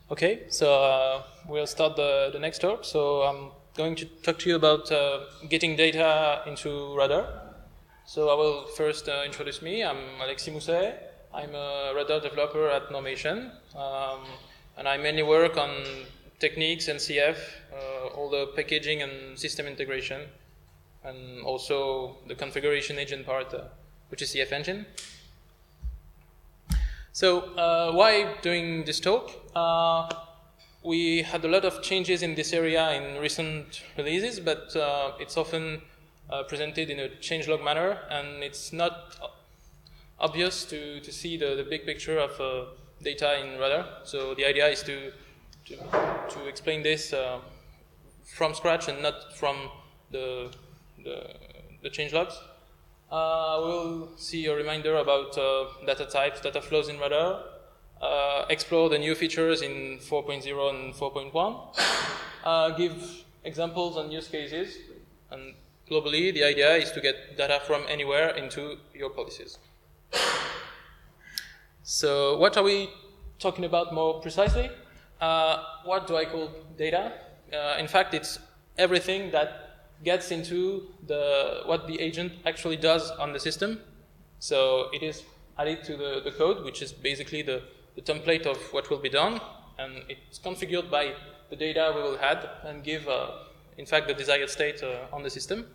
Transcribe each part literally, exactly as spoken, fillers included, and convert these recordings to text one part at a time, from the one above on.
Okay, so uh, we'll start the, the next talk. So I'm going to talk to you about uh, getting data into Rudder. So I will first uh, introduce me. I'm Alexis Mousset. I'm a Rudder developer at Normation. Um, and I mainly work on techniques and C F, uh, all the packaging and system integration, and also the configuration agent part, uh, which is CfgMgm. So uh, why doing this talk? Uh, we had a lot of changes in this area in recent releases, but uh, it's often uh, presented in a changelog manner, and it's not obvious to, to see the, the big picture of uh, data in Rudder. So the idea is to, to, to explain this uh, from scratch and not from the, the, the changelogs. Uh, we'll see a reminder about uh, data types, data flows in Rudder, uh, explore the new features in four point oh and four point one, uh, give examples and use cases, and globally the idea is to get data from anywhere into your policies. So what are we talking about more precisely? Uh, what do I call data? Uh, in fact, it's everything that gets into the what the agent actually does on the system. So it is added to the, the code, which is basically the, the template of what will be done, and it's configured by the data we will add and give, uh, in fact, the desired state uh, on the system.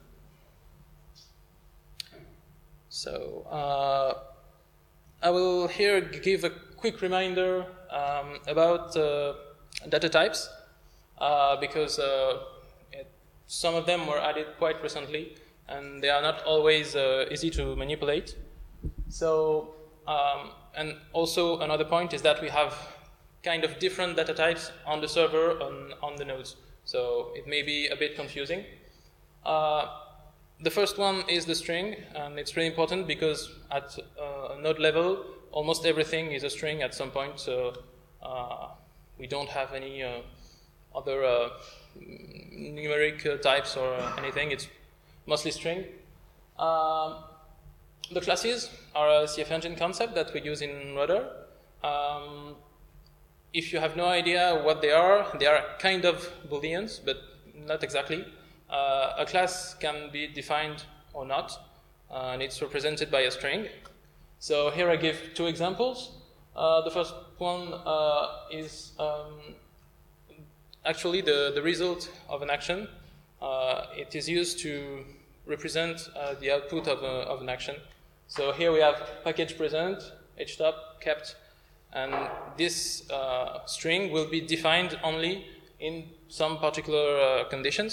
So uh, I will here give a quick reminder um, about uh, data types, uh, because uh, some of them were added quite recently, and they are not always uh, easy to manipulate. So, um, and also another point is that we have kind of different data types on the server on, on the nodes. So it may be a bit confusing. Uh, the first one is the string, and it's really important because at uh, a node level, almost everything is a string at some point. So uh, we don't have any uh, other uh, numeric uh, types or uh, anything. It's mostly string. Um, the classes are a CfgMgm concept that we use in Rudder. Um, if you have no idea what they are, they are kind of booleans, but not exactly. Uh, a class can be defined or not, uh, and it's represented by a string. So here I give two examples. Uh, the first one uh, is um, actually the, the result of an action. Uh, it is used to represent uh, the output of, a, of an action. So here we have package present, htop, kept, and this uh, string will be defined only in some particular uh, conditions.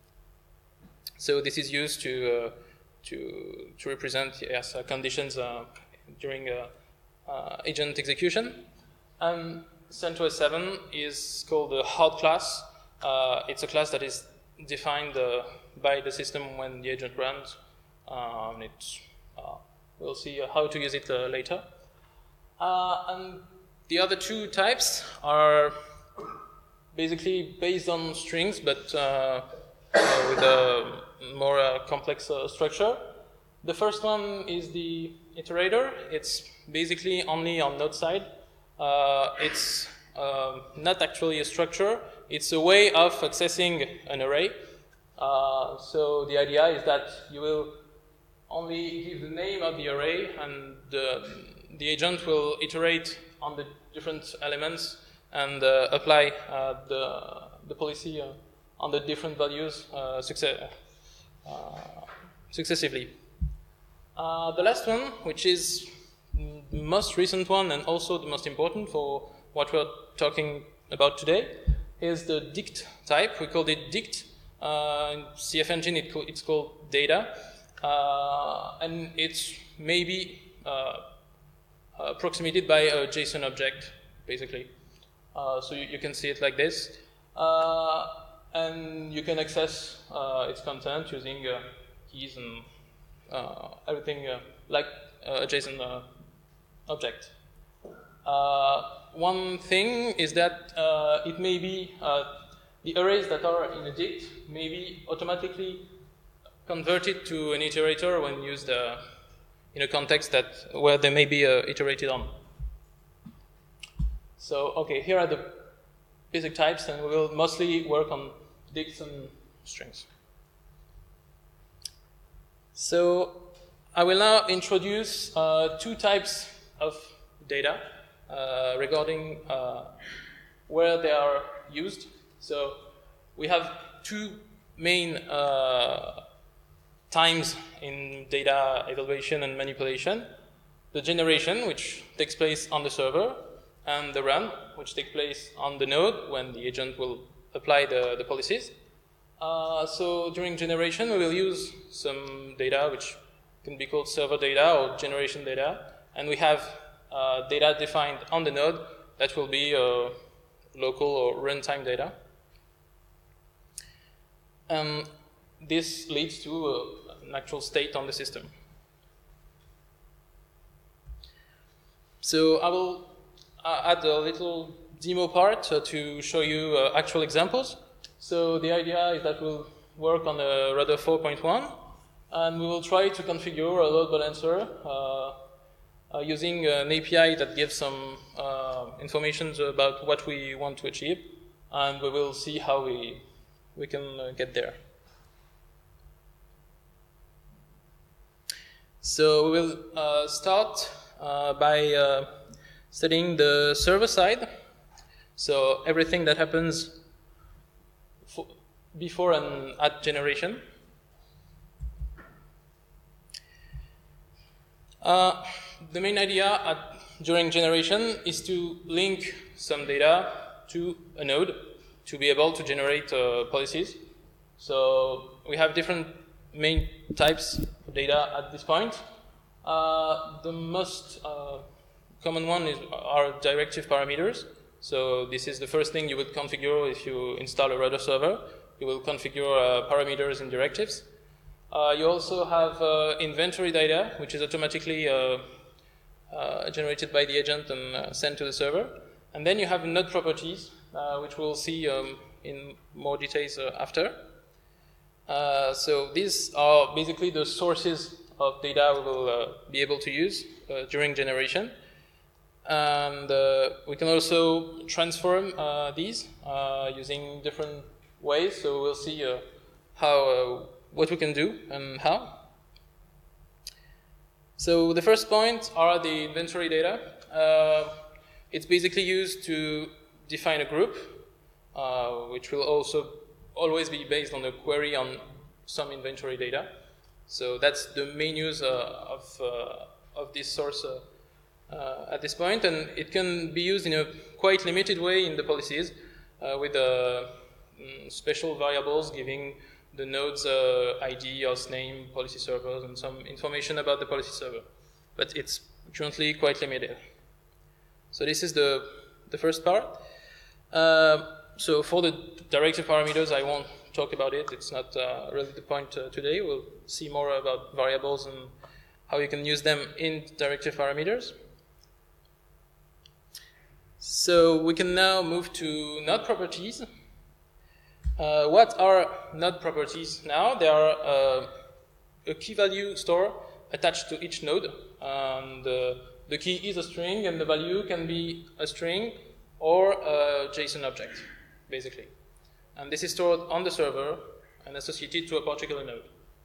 So this is used to, uh, to, to represent yes, uh, conditions uh, during uh, uh, agent execution. And CentOS seven is called a hard class. Uh, it's a class that is defined uh, by the system when the agent runs. Um, it's, uh, we'll see how to use it uh, later. Uh, and the other two types are basically based on strings, but uh, uh, with a more uh, complex uh, structure. The first one is the iterator. It's basically only on node side. Uh, it's uh, not actually a structure. It's a way of accessing an array. Uh, so the idea is that you will only give the name of the array, and the, the agent will iterate on the different elements and uh, apply uh, the, the policy uh, on the different values uh, success, uh, successively. Uh, the last one, which is the most recent one and also the most important for what we're talking about today, is the dict type. We called it dict. Uh, in CfgMgm, it, it's called data. Uh, and it's maybe uh, approximated by a JSON object, basically. Uh, so you, you can see it like this. Uh, and you can access uh, its content using uh, keys and uh, everything uh, like uh, a JSON uh, object. Uh, one thing is that uh, it may be, uh, the arrays that are in a dict may be automatically converted to an iterator when used uh, in a context that where they may be uh, iterated on. So, okay, here are the basic types, and we will mostly work on dicts and strings. So I will now introduce uh, two types of data uh, regarding uh, where they are used. So we have two main uh, times in data evaluation and manipulation: the generation, which takes place on the server, and the run, which takes place on the node when the agent will apply the, the policies. Uh, so during generation, we will use some data which can be called server data or generation data, and we have uh, data defined on the node that will be uh, local or runtime data. And this leads to uh, an actual state on the system. So I will uh, add a little demo part uh, to show you uh, actual examples. So the idea is that we'll work on a Rudder four point one, and we will try to configure a load balancer uh, uh, using an A P I that gives some uh, information about what we want to achieve, and we will see how we, we can uh, get there. So we will uh, start uh, by uh, studying the server side. So everything that happens before and at generation. Uh, the main idea at, during generation is to link some data to a node to be able to generate uh, policies. So we have different main types of data at this point. Uh, the most uh, common one is are directive parameters. So this is the first thing you would configure if you install a Rudder server. You will configure uh, parameters and directives. Uh, you also have uh, inventory data, which is automatically uh, uh, generated by the agent and uh, sent to the server. And then you have node properties, uh, which we'll see um, in more details uh, after. Uh, so these are basically the sources of data we will uh, be able to use uh, during generation. And uh, we can also transform uh, these uh, using different ways. So we'll see uh, how uh, what we can do and how. So the first point are the inventory data. Uh, it's basically used to define a group, uh, which will also always be based on a query on some inventory data. So that's the main use uh, of uh, of this source uh, uh, at this point, and it can be used in a quite limited way in the policies uh, with uh, special variables giving the node's uh, I D, host name, policy servers, and some information about the policy server. But it's currently quite limited. So this is the, the first part. Uh, so for the directive parameters, I won't talk about it. It's not uh, really the point uh, today. We'll see more about variables and how you can use them in directive parameters. So we can now move to node properties. Uh, what are node properties now? They are uh, a key value store attached to each node. And uh, the key is a string, and the value can be a string or a JSON object, basically. And this is stored on the server and associated to a particular node.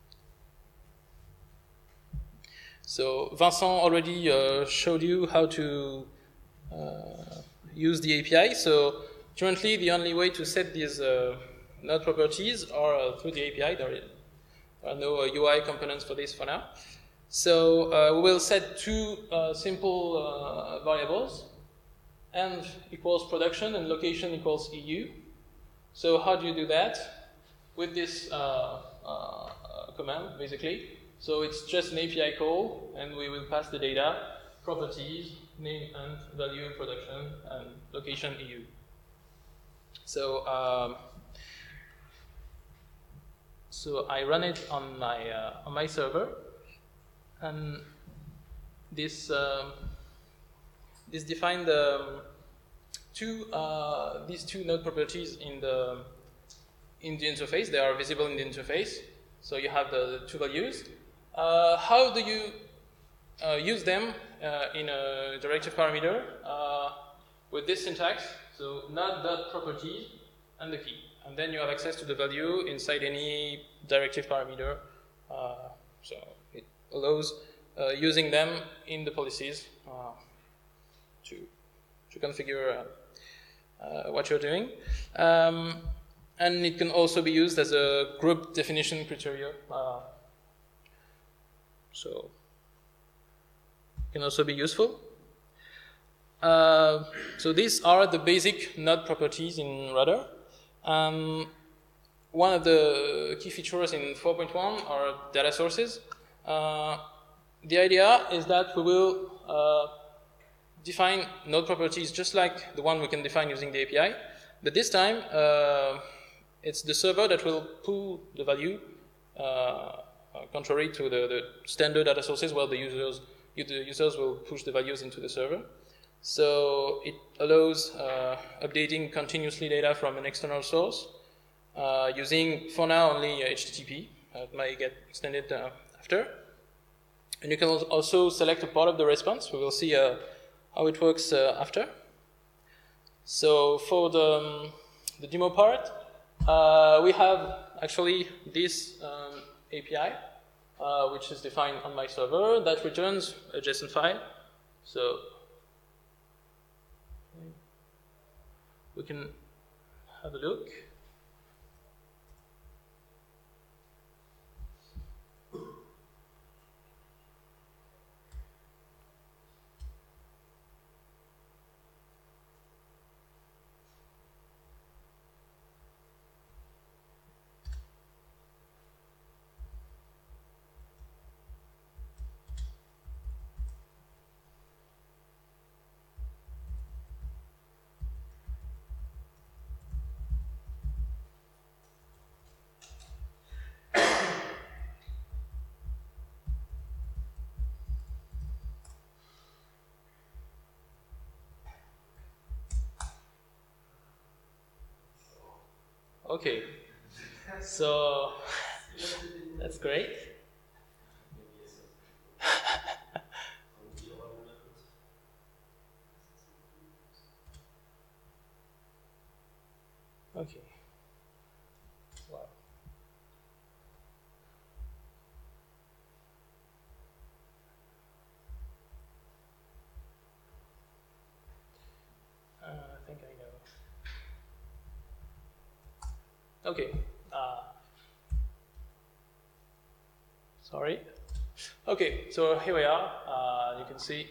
So Vincent already uh, showed you how to uh, use the A P I. So currently, the only way to set these uh, node properties are uh, through the A P I. There are no uh, U I components for this for now. So uh, we will set two uh, simple uh, variables. Env equals production and location equals E U. So how do you do that? With this uh, uh, command, basically. So it's just an A P I call, and we will pass the data, properties, name and value, production, and location E U. So um, so I run it on my uh, on my server, and this um, this defined um, two uh, these two node properties in the in the interface. They are visible in the interface. So you have the two values. Uh, how do you uh, use them uh, in a directive parameter? Uh, with this syntax. So node.properties and the key. And then you have access to the value inside any directive parameter. Uh, so it allows uh, using them in the policies uh, to, to configure uh, uh, what you're doing. Um, and it can also be used as a group definition criteria. Uh, so it can also be useful. Uh, so these are the basic node properties in Rudder. Um, one of the key features in four point one are data sources. Uh, the idea is that we will uh, define node properties just like the one we can define using the A P I, but this time uh, it's the server that will pull the value, uh, contrary to the, the standard data sources where the users, the users will push the values into the server. So it allows uh, updating continuously data from an external source uh, using, for now, only H T T P. Uh, it might get extended uh, after. And you can also select a part of the response. We will see uh, how it works uh, after. So for the, um, the demo part, uh, we have actually this um, A P I, uh, which is defined on my server, that returns a JSON file. So we can have a look. Okay, so that's great. Okay. Wow. Uh, I think I know. Okay. Uh, sorry. Okay, so here we are. Uh, you can see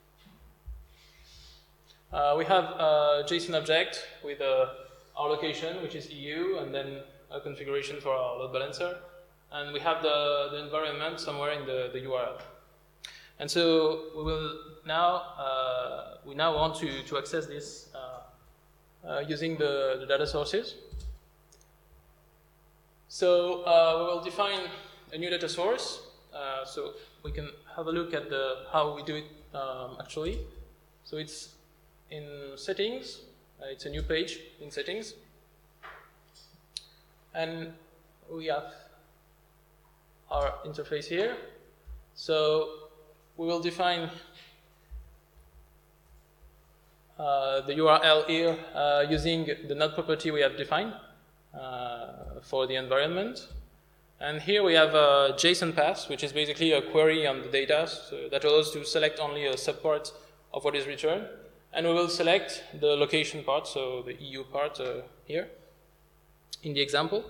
uh, we have a JSON object with uh, our location, which is E U, and then a configuration for our load balancer. And we have the, the environment somewhere in the, the U R L. And so we will now, uh, we now want to, to access this uh, uh, using the, the data sources. So uh, we will define a new data source. Uh, so we can have a look at the, how we do it um, actually. So it's in settings. Uh, it's a new page in settings. And we have our interface here. So we will define uh, the U R L here uh, using the node property we have defined uh, for the environment. And here we have a JSON path, which is basically a query on the data so that allows to select only a subpart of what is returned. And we will select the location part, so the E U part uh, here in the example.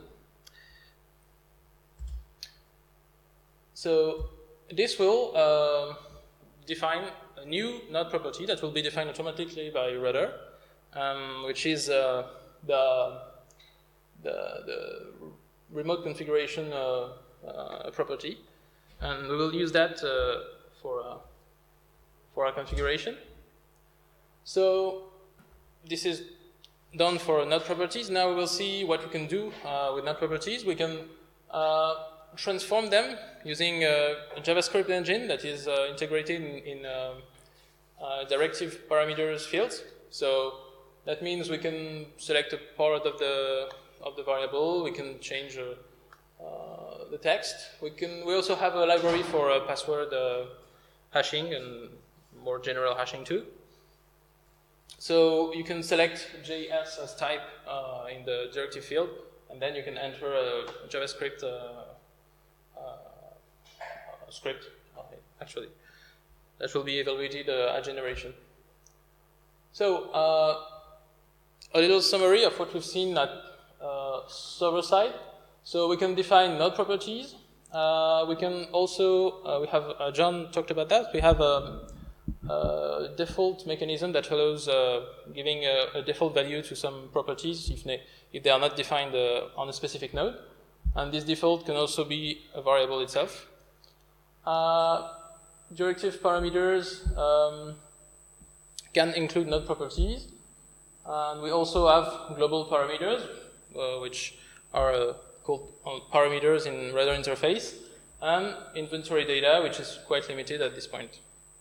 So this will uh, define a new node property that will be defined automatically by Rudder, um, which is uh, the, the, the remote configuration uh, uh, property. And we will use that uh, for, uh, for our configuration. So this is done for node properties. Now we will see what we can do uh, with node properties. We can uh, transform them using uh, a JavaScript engine that is uh, integrated in, in uh, uh, directive parameters fields. So that means we can select a part of the of the variable. We can change uh, uh, the text. We can. We also have a library for uh, password uh, hashing and more general hashing too. So you can select J S as type uh, in the directive field, and then you can enter a JavaScript uh, uh, script, uh, actually, that will be evaluated uh, at generation. So uh, a little summary of what we've seen at uh, server side. So we can define node properties. Uh, we can also, uh, we have, uh, John talked about that, we have a, a default mechanism that allows uh, giving a, a default value to some properties if they, if they are not defined uh, on a specific node. And this default can also be a variable itself. Uh, directive parameters um, can include node properties. And we also have global parameters, uh, which are uh, called parameters in Rudder interface, and inventory data, which is quite limited at this point.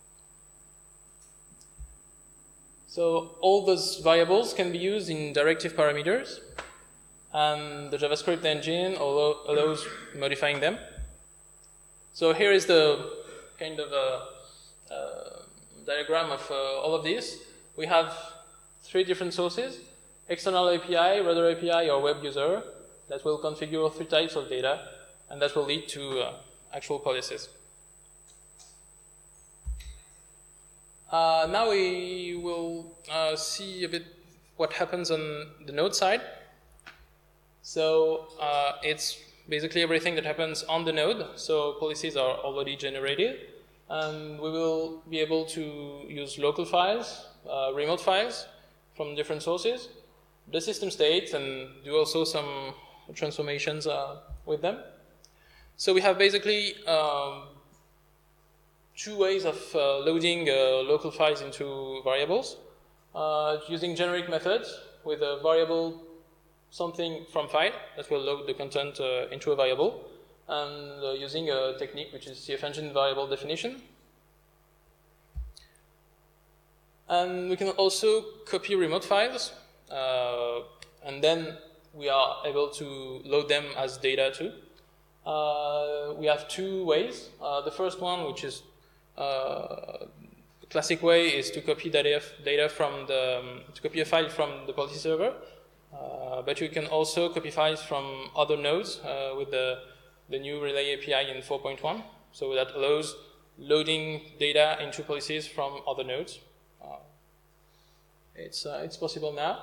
So all those variables can be used in directive parameters, and the JavaScript engine allow, allows modifying them. So here is the kind of a, a diagram of uh, all of this. We have three different sources: external A P I, Rudder A P I, or web user, that will configure three types of data, and that will lead to uh, actual policies. Uh, now we will uh, see a bit what happens on the node side. So uh, it's basically everything that happens on the node. So policies are already generated, and we will be able to use local files, uh, remote files from different sources, the system state, and do also some transformations uh, with them. So we have basically um, two ways of uh, loading uh, local files into variables, uh, using generic methods with a variable something from file that will load the content uh, into a variable, and uh, using a technique which is CfgMgmtCamp variable definition. And we can also copy remote files, uh, and then we are able to load them as data too. Uh, we have two ways. Uh, the first one, which is uh, the classic way, is to copy data, data from the um, to copy a file from the policy server. Uh, but you can also copy files from other nodes uh, with the the new Relay A P I in four point one. So that allows loading data into policies from other nodes. Uh, it's uh, it's possible now.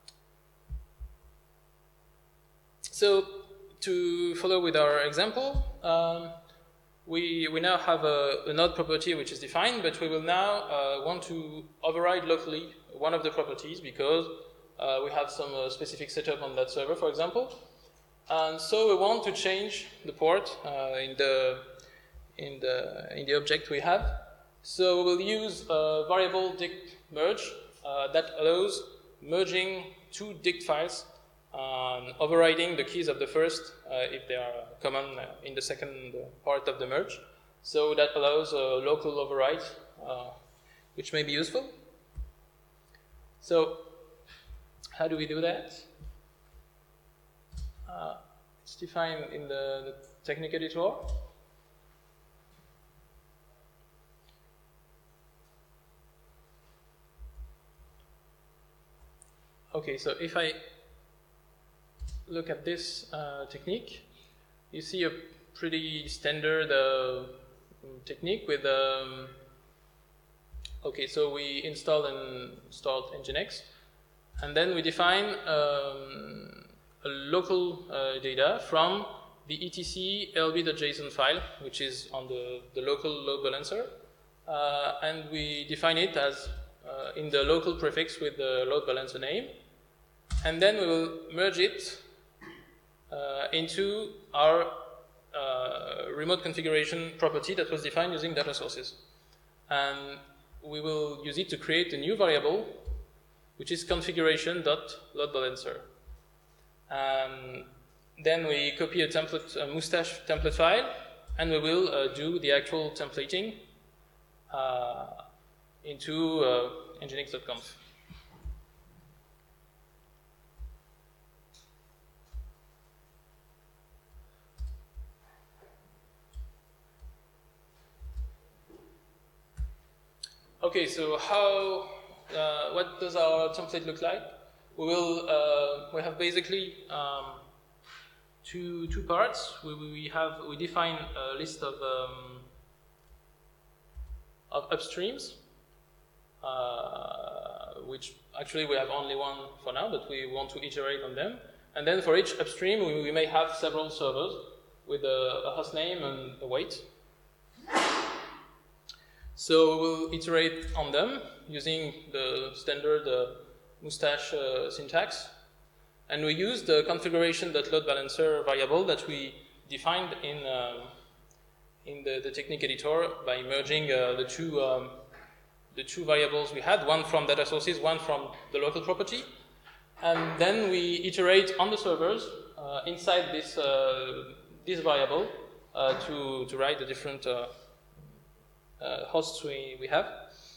So to follow with our example, um, we, we now have a, a node property which is defined, but we will now uh, want to override locally one of the properties because uh, we have some uh, specific setup on that server, for example. And so we want to change the port uh, in, the, in, the, in the object we have. So we will use a variable dict merge uh, that allows merging two dict files, Um, overriding the keys of the first uh, if they are common uh, in the second part of the merge. So that allows a local override, uh, which may be useful. So how do we do that? Uh, it's defined in the, the technique editor. Okay, so if I look at this uh, technique, you see a pretty standard uh, technique with, um, okay, so we install and start Nginx, and then we define um, a local uh, data from the etc lb.json file, which is on the, the local load balancer, uh, and we define it as uh, in the local prefix with the load balancer name, and then we will merge it Uh, into our uh, remote configuration property that was defined using data sources. And we will use it to create a new variable, which is configuration.loadbalancer. And then we copy a template, a mustache template file, and we will uh, do the actual templating uh, into uh, nginx dot conf. Okay, so how uh, what does our template look like? We will uh, we have basically um, two two parts. We we have we define a list of um, of upstreams, uh, which actually we have only one for now, but we want to iterate on them. And then for each upstream, we, we may have several servers with a, a host name and a weight. So we'll iterate on them using the standard uh, Moustache uh, syntax. And we use the configuration.loadbalancer variable that we defined in, um, in the, the technique editor by merging uh, the, two, um, the two variables we had, one from data sources, one from the local property. And then we iterate on the servers uh, inside this, uh, this variable uh, to, to write the different uh, uh, hosts we, we have.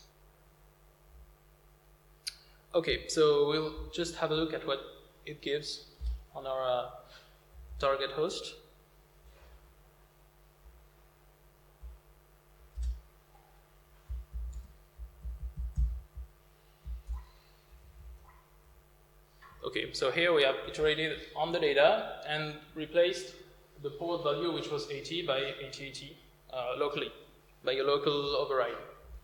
Okay, so we'll just have a look at what it gives on our uh, target host. Okay, so here we have iterated on the data and replaced the port value, which was eighty, by eighty eighty uh, locally, by a local override.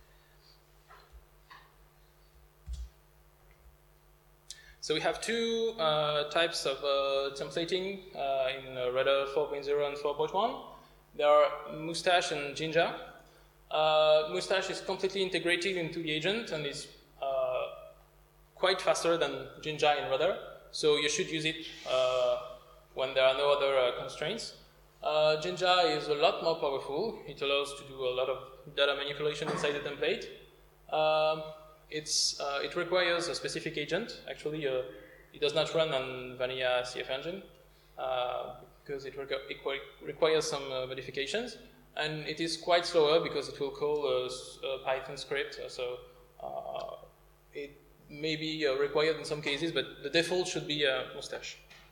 So we have two uh, types of uh, templating uh, in uh, Rudder four point oh and four point one. There are Moustache and Jinja. Uh, Moustache is completely integrated into the agent and is uh, quite faster than Jinja in Rudder, so you should use it uh, when there are no other uh, constraints. Uh, Jinja is a lot more powerful. It allows to do a lot of data manipulation inside the template. Um, it's, uh, it requires a specific agent. Actually, uh, it does not run on vanilla CfgMgm uh, because it, requ it requires some uh, modifications, and it is quite slower because it will call a, a Python script. So uh, it may be uh, required in some cases, but the default should be uh, Moustache.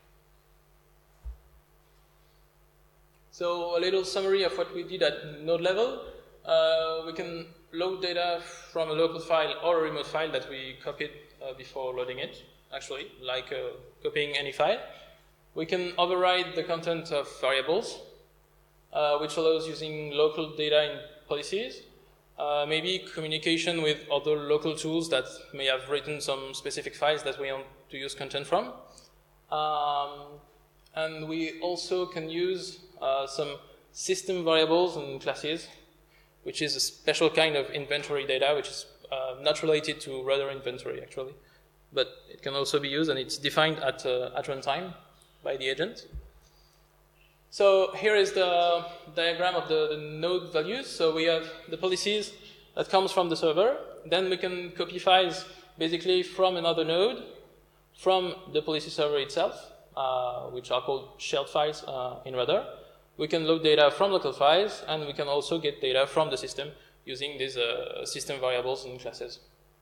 So a little summary of what we did at node level. Uh, we can load data from a local file or a remote file that we copied uh, before loading it, actually, like uh, copying any file. We can override the content of variables, uh, which allows using local data in policies. Uh, maybe communication with other local tools that may have written some specific files that we want to use content from. Um, and we also can use uh, some system variables and classes, which is a special kind of inventory data, which is uh, not related to Rudder inventory, actually. But it can also be used, and it's defined at, uh, at runtime by the agent. So here is the diagram of the, the node values. So we have the policies that comes from the server. Then we can copy files basically from another node, from the policy server itself, uh, which are called shared files uh, in Rudder. We can load data from local files, and we can also get data from the system using these uh, system variables and classes.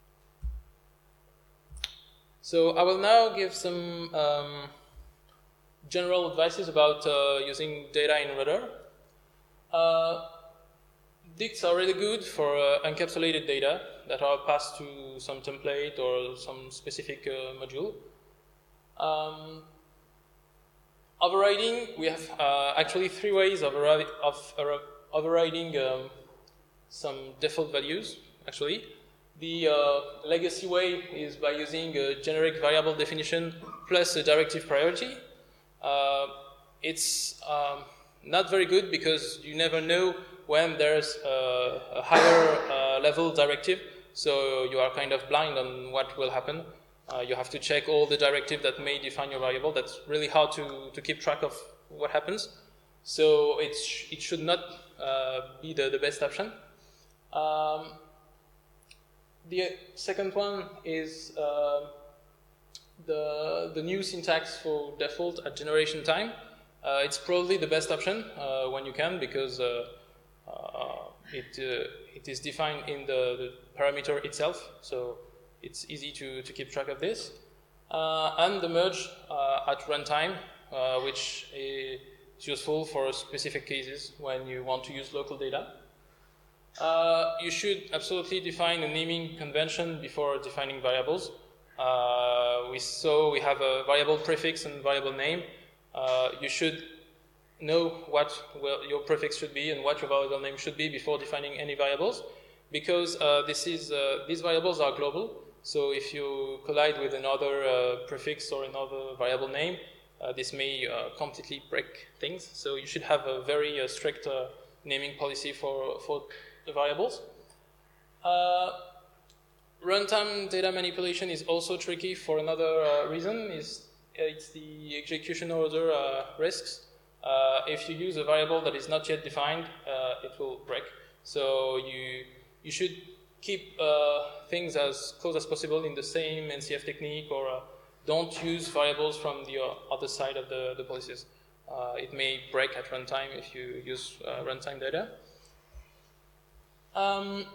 So I will now give some um, general advices about uh, using data in Rudder. Uh, Dicts are really good for uh, encapsulated data that are passed to some template or some specific uh, module. Um, overriding, we have uh, actually three ways of, of uh, overriding um, some default values, actually. The uh, legacy way is by using a generic variable definition plus a directive priority. Uh, it's um, not very good because you never know when there's a, a higher uh, level directive, so you are kind of blind on what will happen. Uh, you have to check all the directive that may define your variable. That's really hard to, to keep track of what happens. So it's, it should not uh, be the, the best option. Um, the second one is uh, the, the new syntax for default at generation time. Uh, it's probably the best option uh, when you can, because uh, uh, it, uh, it is defined in the, the parameter itself, so it's easy to, to keep track of this. Uh, and the merge uh, at runtime, uh, which is useful for specific cases when you want to use local data. Uh, you should absolutely define a naming convention before defining variables. Uh, we saw we have a variable prefix and variable name. Uh, you should know what well, your prefix should be and what your variable name should be before defining any variables, because uh, this is, uh, these variables are global. So if you collide with another uh, prefix or another variable name, uh, this may uh, completely break things. So you should have a very uh, strict uh, naming policy for, for the variables. Uh, runtime data manipulation is also tricky for another uh, reason. Is it's the execution order uh, risks. Uh, if you use a variable that is not yet defined, uh, it will break. So you you should keep uh, things as close as possible in the same N C F technique, or uh, don't use variables from the uh, other side of the, the policies. Uh, it may break at runtime if you use uh, runtime data. Um,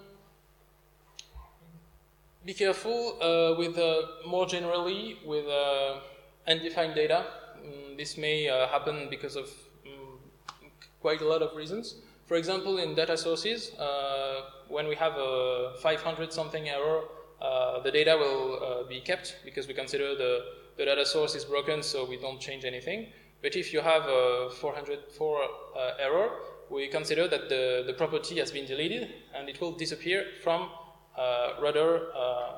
be careful uh, with uh, more generally with uh, undefined data. Um, this may uh, happen because of um, quite a lot of reasons. For example, in data sources, uh, when we have a five hundred something error, uh, the data will uh, be kept because we consider the, the data source is broken, so we don't change anything. But if you have a four hundred four uh, error, we consider that the, the property has been deleted and it will disappear from uh, Rudder uh,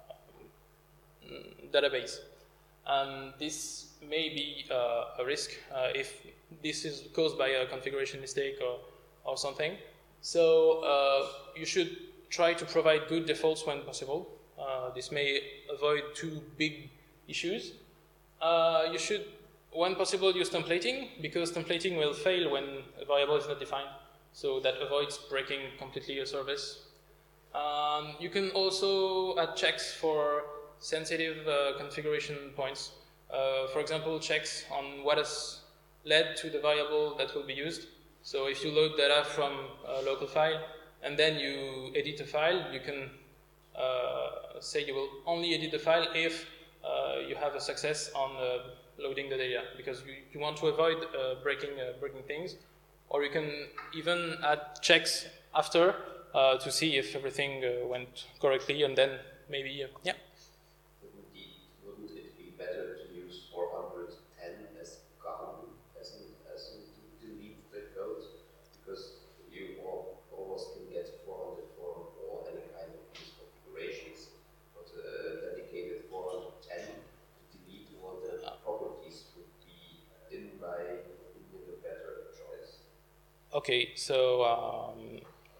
database. And this may be uh, a risk uh, if this is caused by a configuration mistake or, or something. So uh, you should try to provide good defaults when possible. Uh, this may avoid two big issues. Uh, you should, when possible, use templating, because templating will fail when a variable is not defined. So that avoids breaking completely a service. Um, you can also add checks for sensitive uh, configuration points. Uh, for example, checks on what has led to the variable that will be used. So if you load data from a local file and then you edit a file, you can uh, say you will only edit the file if uh, you have a success on uh, loading the data, because you, you want to avoid uh, breaking uh, breaking things. Or you can even add checks after uh, to see if everything uh, went correctly, and then maybe uh, yeah. Wouldn't it, wouldn't it be better to use four hundred ten as gone as in, as in to delete the code, because you all, almost can get four hundred four or any kind of these configurations, but uh, dedicated four hundred ten to delete all the uh. properties would be, in my opinion, a better choice. Okay, so um,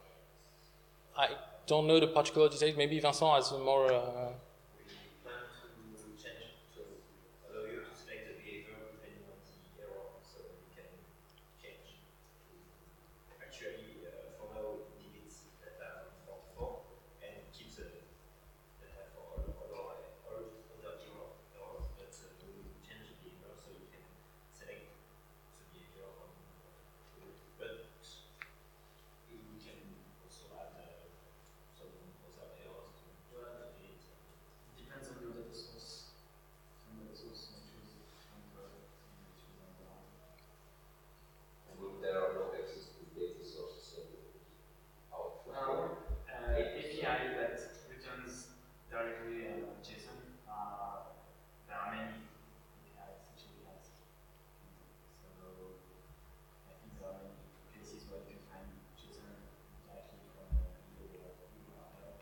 I don't know the particular details. Maybe Vincent has a more. Uh, We plan to change to allow you to select the behavior depending on the error, so you can change. Actually, uh, for now, it deletes data from forty-four and keeps the data for all other all other errors. But uh, we will change the behavior so you can select the behavior on. But we can also add uh, some other errors to delete. Depends on your data source. Some data source may choose different uh, choose number one. And if there are no existing data sources, so how to Well, uh, A P I that returns directly uh, JSON. Uh, there are many A P Is, such A P Is. So I think there are many cases where you can find JSON directly from uh, your U R L.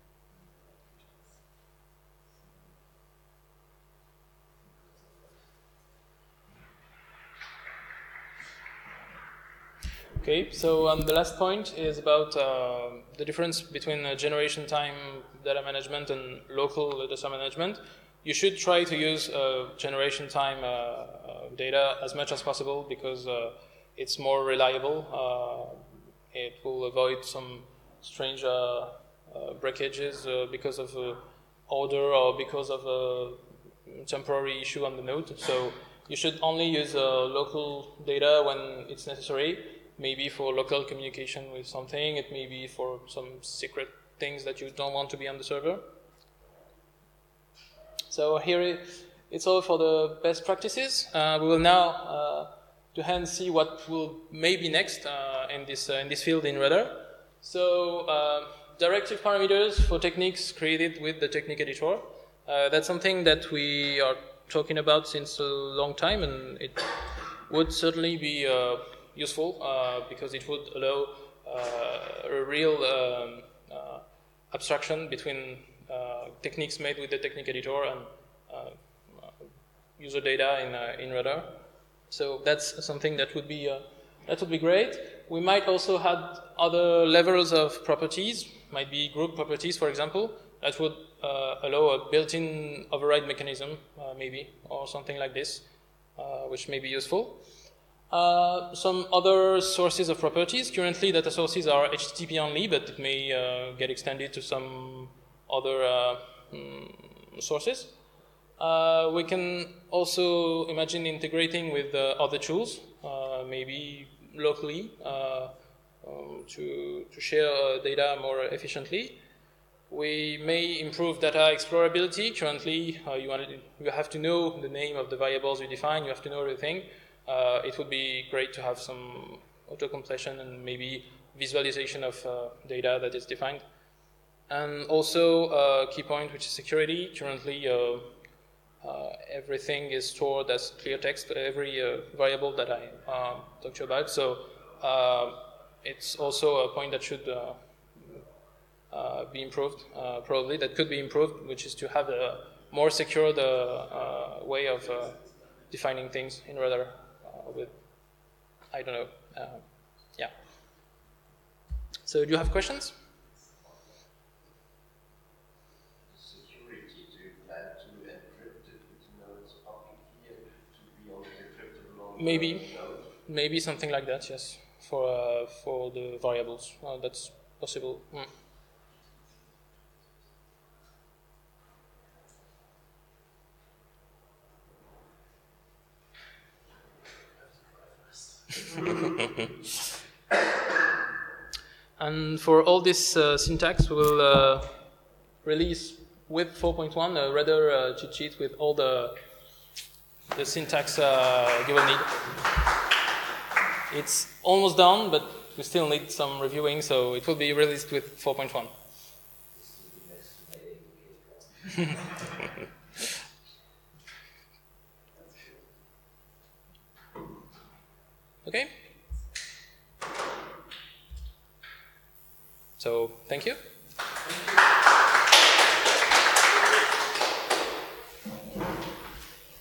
Okay, so um, the last point is about uh, the difference between uh, generation time data management and local data management. You should try to use uh, generation time uh, uh, data as much as possible, because uh, it's more reliable. Uh, it will avoid some strange uh, uh, breakages uh, because of uh, order or because of a temporary issue on the node. So you should only use uh, local data when it's necessary. Maybe for local communication with something, it may be for some secret things that you don't want to be on the server. So here it's all for the best practices. Uh, we will now uh, to hand see what will maybe next uh, in this uh, in this field in Rudder. So uh, directive parameters for techniques created with the technique editor. Uh, that's something that we are talking about since a long time, and it would certainly be uh, useful uh, because it would allow uh, a real um, uh, abstraction between uh, techniques made with the technique editor and uh, user data in uh, in Rudder. So that's something that would be uh, that would be great. We might also have other levels of properties, might be group properties, for example, that would uh, allow a built-in override mechanism, uh, maybe, or something like this, uh, which may be useful. Uh, some other sources of properties. Currently, data sources are H T T P only, but it may uh, get extended to some other uh, mm, sources. Uh, we can also imagine integrating with uh, other tools, uh, maybe locally, uh, um, to, to share uh, data more efficiently. We may improve data explorability. Currently, uh, you, want to, you have to know the name of the variables you define, you have to know everything. Uh, it would be great to have some auto-completion and maybe visualization of uh, data that is defined. And also a key point, which is security. Currently, uh, Uh, everything is stored as clear text, every uh, variable that I uh, talked to you about. So uh, it's also a point that should uh, uh, be improved, uh, probably, that could be improved, which is to have a more secure the, uh, way of uh, defining things in Rudder uh, with, I don't know, uh, yeah. So do you have questions? Maybe, maybe something like that. Yes, for uh, for the variables, uh, that's possible. Mm. And for all this uh, syntax, we will uh, release with four point one a Rudder uh, cheat sheet with all the the syntax uh, you will need. It's almost done, but we still need some reviewing, so it will be released with four point one. Okay? So, thank you. Thank you.